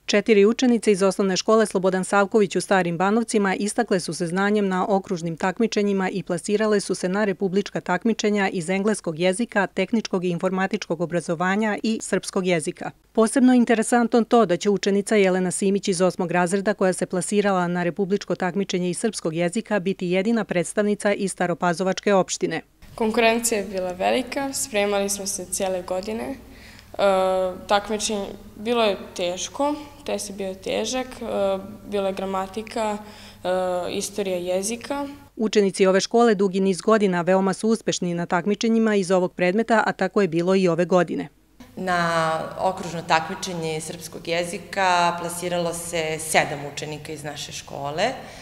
4 učenice iz osnovne škole Slobodan Savković u Starim Banovcima istakle su se znanjem na okružnim takmičenjima i plasirale su se na republička takmičenja iz engleskog jezika, tehničkog i informatičkog obrazovanja i srpskog jezika. Posebno je interesantno to da će učenica Jelena Simić iz 8. razreda koja se plasirala na republičko takmičenje iz srpskog jezika biti jedina predstavnica iz Staropazovačke opštine. Konkurencija je bila velika, spremali smo se cijele godine. Takmičenje bilo je teško, test je bio težak, bila je gramatika, istorija jezika. Učenici ove škole dugi niz godina veoma su uspešni na takmičenjima iz ovog predmeta, a tako je bilo i ove godine. Na okružno takmičenje srpskog jezika plasiralo se 7 učenika iz naše škole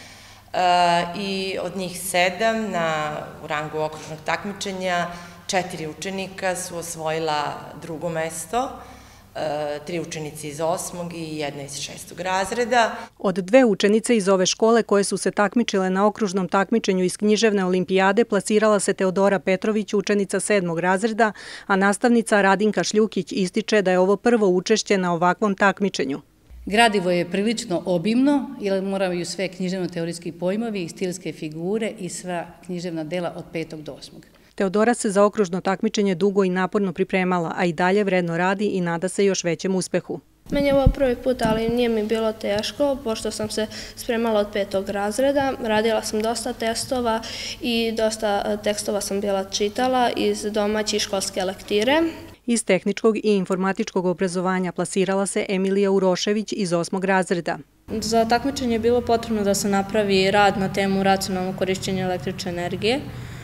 i od njih 7 u rangu okružnog takmičenja 4 učenika su osvojila drugo mesto, 3 učenice iz 8. i 1 iz 6. razreda. Od 2 učenice iz ove škole koje su se takmičile na okružnom takmičenju iz književne olimpijade plasirala se Teodora Petrović, učenica 7. razreda, a nastavnica Radinka Šljukić ističe da je ovo prvo učešće na ovakvom takmičenju. Gradivo je prilično obimno, jer moraju sve književno-teorijski pojmovi, stilske figure i sva književna dela od 5. do 8. Teodora se za okružno takmičenje dugo i naporno pripremala, a i dalje vredno radi i nada se još većem uspehu. Meni je ovo prvi put, ali nije mi bilo teško, pošto sam se spremala od 5. razreda. Radila sam dosta testova i dosta tekstova sam bila čitala iz domaće školske lektire. Iz tehničkog i informatičkog obrazovanja plasirala se Emilija Urošević iz 8. razreda. Za takmičenje je bilo potrebno da se napravi rad na temu racionalnog korišćenja električne energije.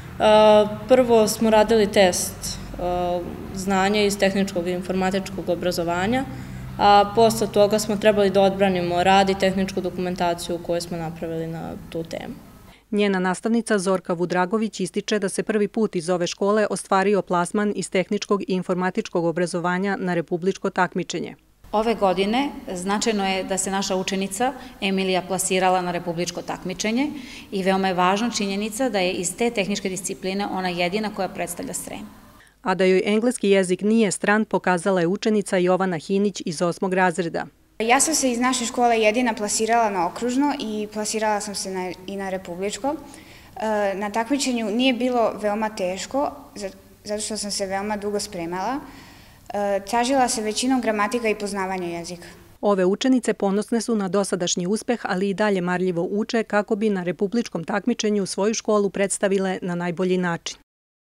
Prvo smo radili test znanja iz tehničkog i informatičkog obrazovanja, a posle toga smo trebali da odbranimo rad i tehničku dokumentaciju koju smo napravili na tu temu. Njena nastavnica Zorka Vudragović ističe da se prvi put iz ove škole ostvario plasman iz tehničkog i informatičkog obrazovanja na republičko takmičenje. Ove godine značajno je da se naša učenica Emilija plasirala na republičko takmičenje i veoma je važna činjenica da je iz te tehničke discipline ona jedina koja predstavlja Srem. A da joj engleski jezik nije stran pokazala je učenica Jovana Hinić iz 8. razreda. Ja sam se iz naše škole jedina plasirala na okružno i plasirala sam se i na republičko. Na takmičenju nije bilo veoma teško, zato što sam se veoma dugo spremala. Tražila se većinom gramatika i poznavanja jezika. Ove učenice ponosne su na dosadašnji uspeh, ali i dalje marljivo uče kako bi na republičkom takmičenju svoju školu predstavile na najbolji način.